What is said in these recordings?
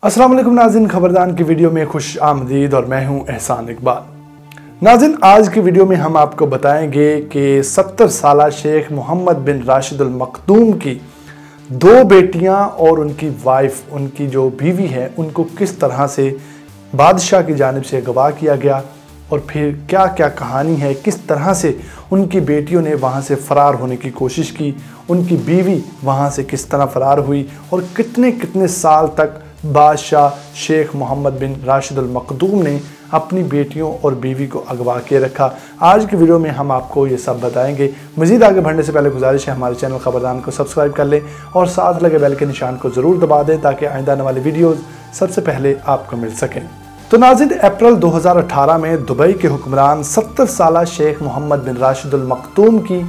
अस्सलाम वालेकुम नाज़रीन, खबरदान की वीडियो में खुश आमदीद और मैं हूं एहसान इकबाल। नाज़रीन, आज की वीडियो में हम आपको बताएंगे कि 70 साला शेख मोहम्मद बिन राशिद अल मकतूम की 2 बेटियां और उनकी वाइफ, उनकी जो बीवी है, उनको किस तरह से बादशाह की जानिब से अगवा किया गया और फिर क्या क्या कहानी है, किस तरह से उनकी बेटियों ने वहाँ से फ़रार होने की कोशिश की, उनकी बीवी वहाँ से किस तरह फ़रार हुई और कितने कितने साल तक बादशाह शेख मोहम्मद बिन राशिद अल मकतूम ने अपनी बेटियों और बीवी को अगवा के रखा। आज की वीडियो में हम आपको ये सब बताएंगे। मज़ीद आगे बढ़ने से पहले गुजारिश है हमारे चैनल खबरदान को सब्सक्राइब कर लें और साथ लगे बेल के निशान को ज़रूर दबा दें ताकि आइंदा आने वाली वीडियोज़ सबसे पहले आपको मिल सकें। तो नाज़रीन, अप्रैल 2018 में दुबई के हुक्मरान 70 साला शेख मोहम्मद बिन राशिद अल मकतूम की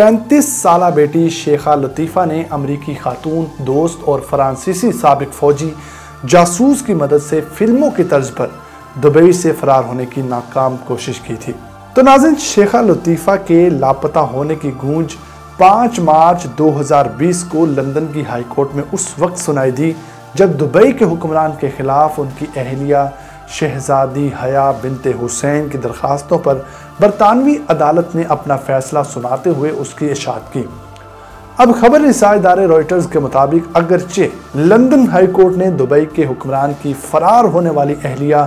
35 साला बेटी शेखा लतीफ़ा ने अमरीकी खातून दोस्त और फ्रांसीसी साबिक फ़ौजी जासूस की मदद से फिल्मों की तर्ज पर दुबई से फ़रार होने की नाकाम कोशिश की थी। तो नाज़रीन, शेखा लतीफ़ा के लापता होने की गूंज 5 मार्च 2020 को लंदन की हाई कोर्ट में उस वक्त सुनाई दी जब दुबई के हुक्मरान के खिलाफ उनकी अहलिया शहजादी हया बिनते हुसैन की दरख्वास्तों पर बरतानवी अदालत ने अपना फैसला सुनाते हुए उसकी इशाअत की। अब खबर रसाई इदारे रॉयटर्स के मुताबिक अगरचे लंदन हाई कोर्ट ने दुबई के हुक्मरान की फ़रार होने वाली अहलिया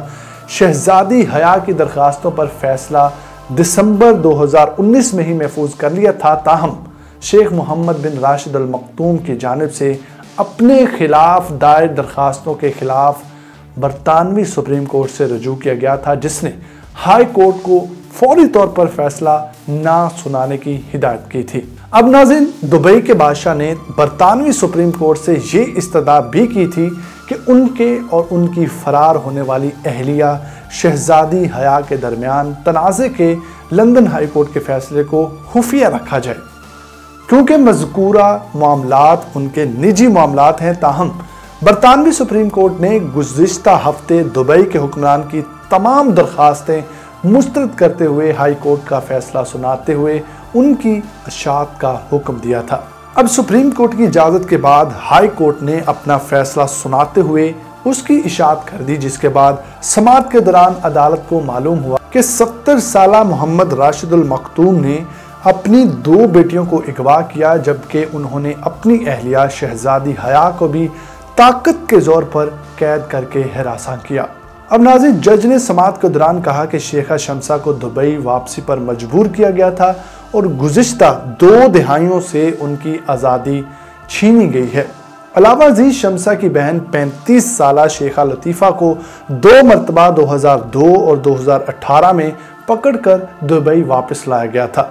शहजादी हया की दरख्वास्तों पर फैसला दिसंबर 2019 में ही महफूज कर लिया था, ताहम शेख मोहम्मद बिन राशिद अल मकतूम की जानिब से अपने खिलाफ दायर दरख्वास्तों के खिलाफ बरतानवी सुप्रीम कोर्ट से रजू किया गया था, जिसने हाई कोर्ट को फौरी तौर पर फैसला ना सुनाने की हिदायत की थी। अब नाज़रीन, दुबई के बादशाह ने बरतानवी सुप्रीम कोर्ट से ये इस्तदा भी की थी कि उनके और उनकी फ़रार होने वाली अहलिया शहजादी हया के दरमियान तनाज़े के लंदन हाई कोर्ट के फैसले को खुफिया रखा जाए, क्योंकि मज़कूरा मामलात उनके निजी मामलात हैं। ताहम बरतानवी सुप्रीम कोर्ट ने गुज़िश्ता हफ्ते दुबई के हुक्मरान की तमाम दरख्वास्तें मुस्तरद करते हुए हाई कोर्ट का फैसला सुनाते हुए उनकी इशाअत का हुक्म दिया था। अब सुप्रीम कोर्ट की इजाज़त के बाद हाई कोर्ट ने अपना फैसला सुनाते हुए उसकी इशाअत कर दी, जिसके बाद समाअत के दौरान अदालत को मालूम हुआ कि 70 साला मोहम्मद राशिद अल मकतूम ने अपनी 2 बेटियों को अगवा किया, जबकि उन्होंने अपनी अहलिया शहजादी हया को भी ताकत के जोर पर कैद करके हिरासत किया। अब नाज़रीन, जज ने समाअत के दौरान कहा कि शेखा शमसा को दुबई वापसी पर मजबूर किया गया था और गुज़िश्ता 2 दिहाइयों से उनकी आज़ादी छीनी गई है। अलावा जी शमसा की बहन 35 साला शेखा लतीफ़ा को 2 मरतबा 2002 और 2018 में पकड़कर दुबई वापस लाया गया था।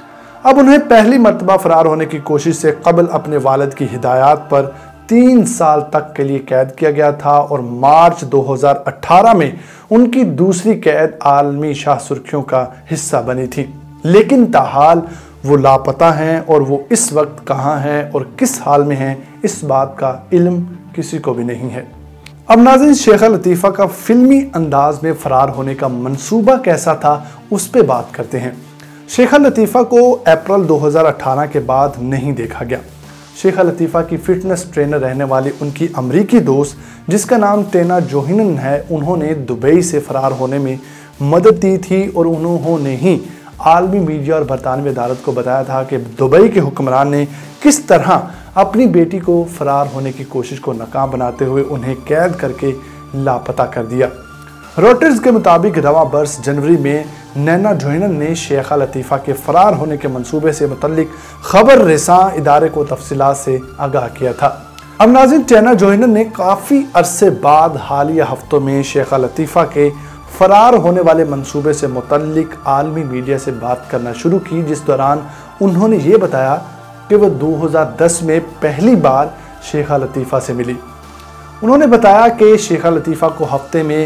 अब उन्हें पहली मरतबा फ़रार होने की कोशिश से कबल अपने वालिद की हिदायत पर 3 साल तक के लिए कैद किया गया था और मार्च 2018 में उनकी दूसरी कैद आलमी शाह सुर्खियों का हिस्सा बनी थी, लेकिन ताहाल वो लापता हैं और वो इस वक्त कहाँ हैं और किस हाल में हैं, इस बात का इल्म किसी को भी नहीं है। अब नाज़रीन, शेखा लतीफ़ा का फिल्मी अंदाज में फ़रार होने का मंसूबा कैसा था, उस पर बात करते हैं। शेखा लतीफ़ा को अप्रैल 2018 के बाद नहीं देखा गया। शेखा लतीफ़ा की फ़िटनेस ट्रेनर रहने वाली उनकी अमरीकी दोस्त, जिसका नाम टेना जोहिनन है, उन्होंने दुबई से फ़रार होने में मदद दी थी और उन्होंने ही आलमी मीडिया और बरतानवी अदालत को बताया था कि दुबई के हुक्मरान ने किस तरह अपनी बेटी को फ़रार होने की कोशिश को नाकाम बनाते हुए उन्हें कैद करके लापता कर दिया। रॉयटर्स के मुताबिक रवां बरस जनवरी में नैना जोहिनन ने शेखा लतीफ़ा के फ़रार होने के मंसूबे से मुतल्लिक खबर रसां इदारे को तफसीलात से आगाह किया था। अब नाज़रीन, टेना जोहिनन ने काफ़ी अरसे बाद हालिया हफ्तों में शेखा लतीफ़ा के फ़रार होने वाले मंसूबे से मुतल्लिक आलमी मीडिया से बात करना शुरू की, जिस दौरान उन्होंने ये बताया कि वह 2010 में पहली बार शेखा लतीफ़ा से मिली। उन्होंने बताया कि शेखा लतीफ़ा को हफ्ते में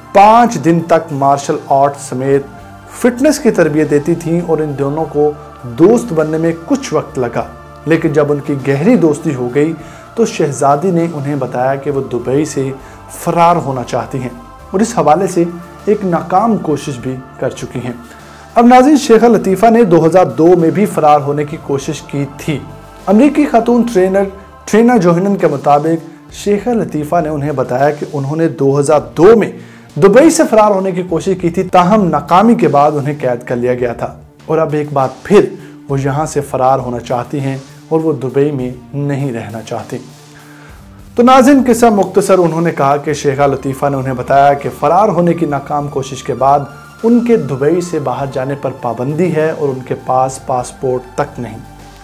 5 दिन तक मार्शल आर्ट समेत फिटनेस की तरबियत देती थी और इन दोनों को दोस्त बनने में कुछ वक्त लगा, लेकिन जब उनकी गहरी दोस्ती हो गई तो शहजादी ने उन्हें बताया कि वो दुबई से फ़रार होना चाहती हैं और इस हवाले से एक नाकाम कोशिश भी कर चुकी हैं। अब नाज़रीन, शेखा लतीफ़ा ने 2002 में भी फ़रार होने की कोशिश की थी। अमरीकी खातून ट्रेनर टेना जोहिनन के मुताबिक शेखा लतीफ़ा ने उन्हें बताया कि उन्होंने 2002 में दुबई से फरार होने की कोशिश की थी, ताहम नाकामी के बाद उन्हें कैद कर लिया गया था और अब एक बार फिर वो यहाँ से फरार होना चाहती हैं और वो दुबई में नहीं रहना चाहती। तो नाज़रीन, किस्सा मुख्तसर उन्होंने कहा कि शेखा लतीफ़ा ने उन्हें बताया कि फ़रार होने की नाकाम कोशिश के बाद उनके दुबई से बाहर जाने पर पाबंदी है और उनके पास पासपोर्ट तक नहीं।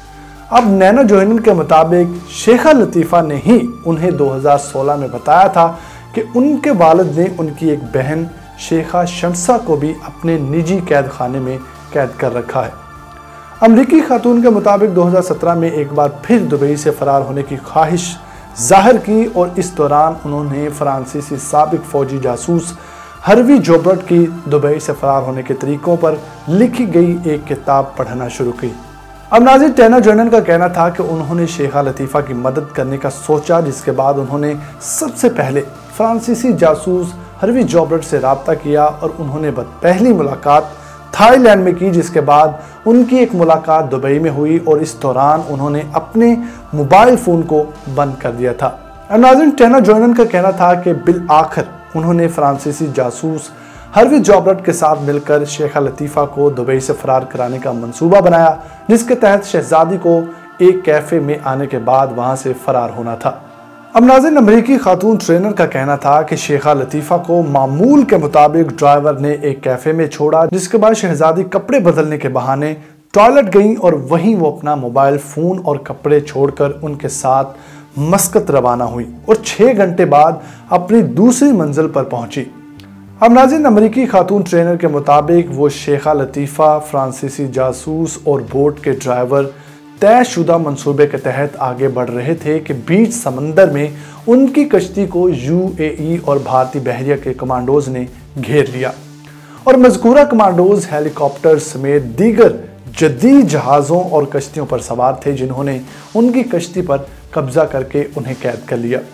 अब नैनो जोहनिन के मुताबिक शेखा लतीफ़ा ने ही उन्हें 2016 में बताया था कि उनके वालिद ने उनकी एक बहन शेखा शमसा को भी अपने निजी कैद खाने में कैद कर रखा है। अमरीकी खातून के मुताबिक 2017 में एक बार फिर दुबई से फरार होने की ख्वाहिश जाहिर की और इस दौरान उन्होंने फ्रांसीसी साबिक फौजी जासूस हर्वी जोबर्ट की दुबई से फरार होने के तरीकों पर लिखी गई एक किताब पढ़ना शुरू की। अब नाज़रीन, नैनो जोहनिन का कहना था कि उन्होंने शेखा लतीफ़ा की मदद करने का सोचा, जिसके बाद उन्होंने सबसे पहले फ्रांसीसी जासूस हर्वी जोबर्ट से रब्ता किया और उन्होंने पहली मुलाकात थाईलैंड में की, जिसके बाद उनकी एक मुलाकात दुबई में हुई और इस दौरान उन्होंने अपने मोबाइल फ़ोन को बंद कर दिया था। अब नाज़रीन, नैनो जोहनिन का कहना था कि बिल आखिर उन्होंने फ्रांसीसी जासूस हर्वी जोबर्ट के साथ मिलकर शेखा लतीफ़ा को दुबई से फरार कराने का मंसूबा बनाया, जिसके तहत शहजादी को एक कैफ़े में आने के बाद वहां से फरार होना था। अब नाज़रीन, अमरीकी खातून ट्रेनर का कहना था कि शेखा लतीफ़ा को मामूल के मुताबिक ड्राइवर ने एक कैफ़े में छोड़ा, जिसके बाद शहजादी कपड़े बदलने के बहाने टॉयलेट गई और वहीं वो अपना मोबाइल फ़ोन और कपड़े छोड़कर उनके साथ मस्कत रवाना हुई और 6 घंटे बाद अपनी दूसरी मंजिल पर पहुंची। अब नाज़रीन, अमरीकी खातून ट्रेनर के मुताबिक वो शेखा लतीफ़ा, फ्रांसीसी जासूस और बोट के ड्राइवर तयशुदा मंसूबे के तहत आगे बढ़ रहे थे कि बीच समंदर में उनकी कश्ती को UAE और भारतीय बहरिया के कमांडोज ने घेर लिया और मज़कूरा कमांडोज हेलीकॉप्टर समेत दीगर जदीद जहाज़ों और कश्तियों पर सवार थे, जिन्होंने उनकी कश्ती पर कब्जा करके उन्हें कैद कर लिया।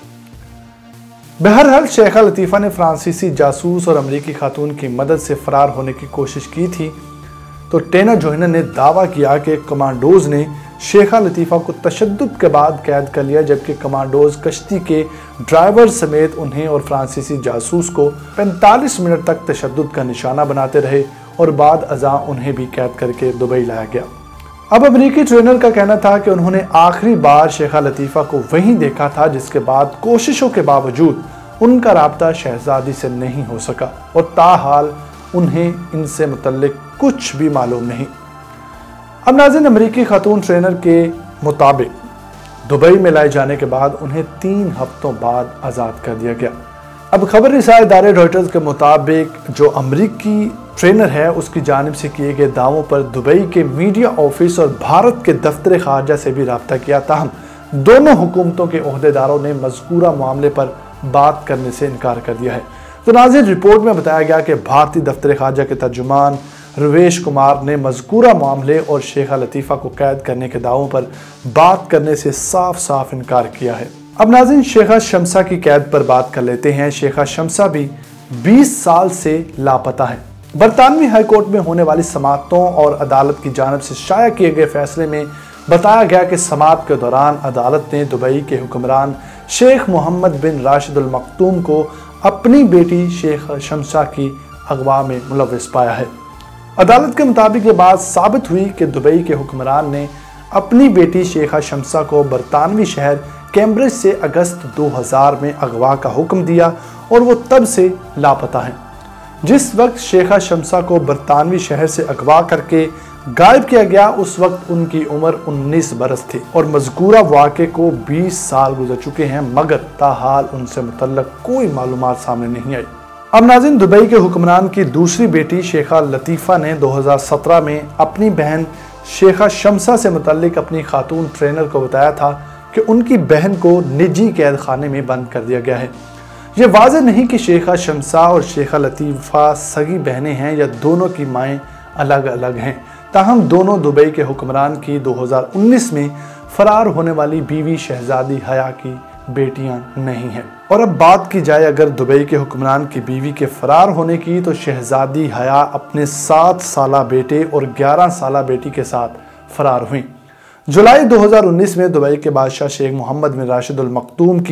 बहरहाल शेखा लतीफ़ा ने फ्रांसीसी जासूस और अमरीकी खातून की मदद से फरार होने की कोशिश की थी। तो नैनो जोहनिन ने दावा किया कि कमांडोज ने शेखा लतीफ़ा को तशद्दुद के बाद कैद कर लिया, जबकि कमांडोज कश्ती के ड्राइवर समेत उन्हें और फ्रांसीसी जासूस को 45 मिनट तक तशद्दुद का निशाना बनाते रहे और बाद अज़ा उन्हें भी कैद करके दुबई लाया गया। अब अमरीकी ट्रेनर का कहना था कि उन्होंने आखिरी बार शेखा लतीफ़ा को वहीं देखा था, जिसके बाद कोशिशों के बावजूद उनका राब्ता शहजादी से नहीं हो सका और ताहाल उन्हें इनसे मुतल्लिक कुछ भी मालूम नहीं। अब नाज़रीन, अमरीकी खातून ट्रेनर के मुताबिक दुबई में लाए जाने के बाद उन्हें 3 हफ्तों बाद आज़ाद कर दिया गया। अब खबर रिसाए इदारे रॉयटर्स के मुताबिक जो अमरीकी ट्रेनर है उसकी जानिब से किए गए दावों पर दुबई के मीडिया ऑफिस और भारत के दफ्तर खारजा से भी रब्ता किया, ताहम दोनों हुकूमतों के ओहदेदारों ने मज़कूरा मामले पर बात करने से इनकार कर दिया है। तो नाज़रीन, रिपोर्ट में बताया गया कि भारतीय दफ्तर खारजा के तर्जुमान रवेश कुमार ने मज़कूरा मामले और शेखा लतीफ़ा को कैद करने के दावों पर बात करने से साफ साफ इनकार किया है। अब नाज़रीन, शेखा शमसा की कैद पर बात कर लेते हैं। शेखा शमसा भी 20 साल से लापता है। बरतानवी हाई कोर्ट में होने वाली समाअतों और अदालत की जानिब से शाया किए गए फैसले में बताया गया कि समाअत के दौरान अदालत ने दुबई के हुक्मरान शेख मोहम्मद बिन राशिद अल मकतूम को अपनी बेटी शेखा शमसा की अगवा में मुलव्वस पाया है। अदालत के मुताबिक ये बात साबित हुई कि दुबई के हुक्मरान ने अपनी बेटी शेखा शमसा को बरतानवी शहर कैम्ब्रिज से अगस्त 2000 में अगवा का हुक्म दिया और वो तब से लापता हैं। जिस वक्त शेखा शमसा को बरतानवी शहर से अगवा करके गायब किया गया उस वक्त उनकी उम्र 19 बरस थी और मज़कूरा वाक़े को 20 साल गुजर चुके हैं, मगर ताहाल उनसे मुतल्लक कोई मालूमात सामने नहीं आई। अब नाज़रीन, दुबई के हुक्मरान की दूसरी बेटी शेखा लतीफ़ा ने 2017 में अपनी बहन शेखा शमसा से मुतल्लिक अपनी खातून ट्रेनर को बताया था कि उनकी बहन को निजी कैद खाने में बंद कर दिया गया है। ये वाज़ेह नहीं कि शेखा शमसा और शेखा लतीफ़ा सगी बहनें हैं या दोनों की माएँ अलग अलग हैं, ताहम दोनों दुबई के हुक्मरान की 2019 में फरार होने वाली बीवी शहजादी हया की बेटियां नहीं हैं। और अब बात की जाए अगर दुबई के हुक्मरान की बीवी के फरार होने की, तो शहजादी हया अपने 7 साला बेटे और 11 साला बेटी के साथ फरार हुई। जुलाई 2019 में दुबई के बादशाह शेख मोहम्मद बिन राशिद अल मकतूम की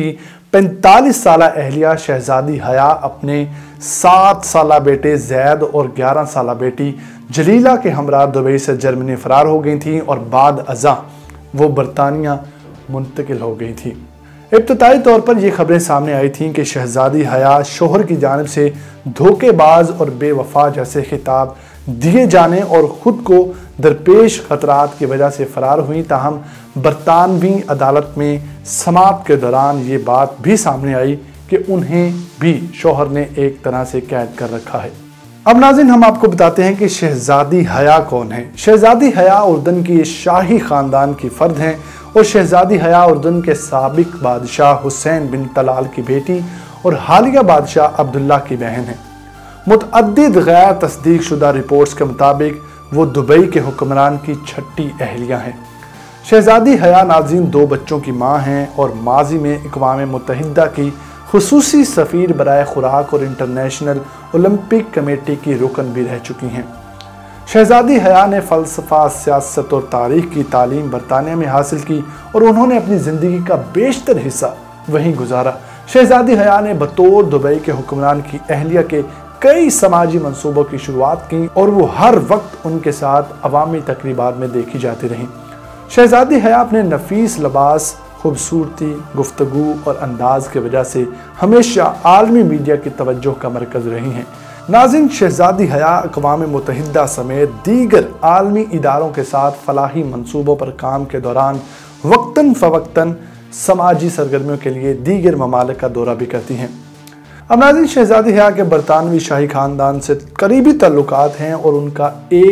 45 साला अहलिया शहजादी हया अपने 7 साला बेटे जैद और 11 साला बेटी जलीला के हमरा दुबई से जर्मनी फरार हो गई थी और बाद अज़ा वो बरतानिया मुंतकिल हो गई थी। इब्तदाई तौर पर यह खबरें सामने आई थीं कि शहजादी हया शोहर की जानिब से धोखेबाज और बेवफा जैसे खिताब दिए जाने और ख़ुद को दरपेश खतरात की वजह से फ़रार हुई। ताहम बरतानवी अदालत में समाअत के दौरान ये बात भी सामने आई कि उन्हें भी शोहर ने एक तरह से कैद कर रखा है। अब नाज़रीन, हम आपको बताते हैं कि शहजादी हया कौन है। शहजादी हया उर्दन की शाही ख़ानदान की फ़र्द हैं और शहजादी हया उर्दन के साबिक बादशाह हुसैन बिन तलाल की बेटी और हालिया बादशाह अब्दुल्ला की बहन है। मुतअद्दिद गैर तस्दीक शुदा रिपोर्ट्स के मुताबिक वो दुबई के हुक्मरान की छठी अहलिया हैं। शहजादी हया नाज़रीन 2 बच्चों की माँ हैं और माजी में अक़वाम मुत्तहिदा की खुसूसी सफ़ीर बराए खुराक और इंटरनेशनल ओलंपिक कमेटी की रुकन भी रह चुकी हैं। शहजादी हया ने फ़लसफ़ा, सियासत और तारीख़ की तालीम बरतानिया में हासिल की और उन्होंने अपनी ज़िंदगी का बेशतर हिस्सा वहीं गुजारा। शहजादी हया ने बतौर दुबई के हुक्मरान की अहलिया के कई समाजी मंसूबों की शुरुआत की और वो हर वक्त उनके साथ अवामी तकरीबात में देखी जाती रहीं। शहजादी हया अपने नफीस लिबास, खूबसूरती, गुफ्तगू और अंदाज की वजह से हमेशा आलमी मीडिया की तवज्जो का मरकज़ रही हैं। नाज़रीन, शहजादी हया अक़वाम मुत्तहिदा समेत दीगर आलमी इदारों के साथ फलाही मंसूबों पर काम के दौरान वक्तन फ़वक्तन समाजी सरगर्मियों के लिए दीगर ममालिक का दौरा भी करती हैं। अब नाज़रीन, शहजादी हया के बरतानवी शाही ख़ानदान से करीबी ताल्लुकात हैं और उनका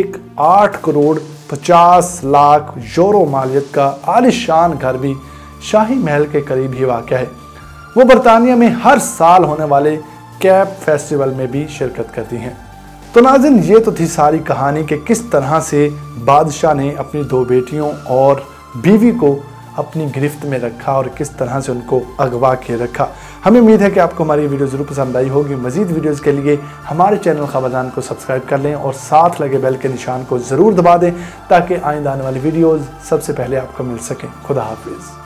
8 करोड़ 50 लाख यूरो मालियत का आलिशान घर भी शाही महल के करीब ही वाक़या है। वो बरतानिया में हर साल होने वाले कैप फेस्टिवल में भी शिरकत करती हैं। तो नाज़रीन, ये तो थी सारी कहानी कि किस तरह से बादशाह ने अपनी 2 बेटियों और बीवी को अपनी गिरफ्त में रखा और किस तरह से उनको अगवा किए रखा। हमें उम्मीद है कि आपको हमारी वीडियो ज़रूर पसंद आई होगी। मज़ीद वीडियोज़ के लिए हमारे चैनल खबर को सब्सक्राइब कर लें और साथ लगे बेल के निशान को ज़रूर दबा दें ताकि आइंदा आने वाली वीडियोज़ सबसे पहले आपको मिल सकें। खुदा हाफिज़।